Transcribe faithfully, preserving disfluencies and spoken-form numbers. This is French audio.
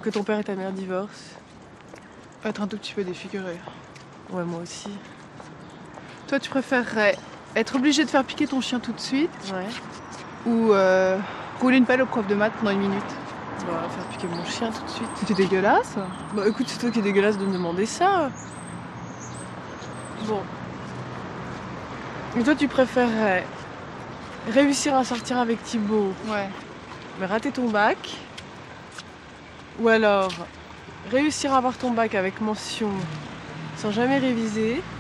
que ton père et ta mère divorcent. Être un tout petit peu défiguré. Ouais, moi aussi. Toi, tu préférerais être obligé de faire piquer ton chien tout de suite Ouais. ou euh, rouler une pelle au prof de maths pendant une minute? Bah, faire piquer mon chien tout de suite. C'était dégueulasse. Bah écoute, c'est toi qui est dégueulasse de me demander ça. Bon. Et toi, tu préférerais réussir à sortir avec Thibaut, Ouais. mais rater ton bac, ou alors réussir à avoir ton bac avec mention sans jamais réviser,